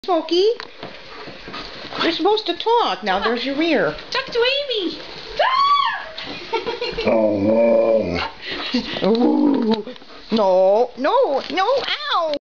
Smokey, you're supposed to talk. Now there's your ear. Talk to Amy. Oh. Ooh. No, no, no, ow.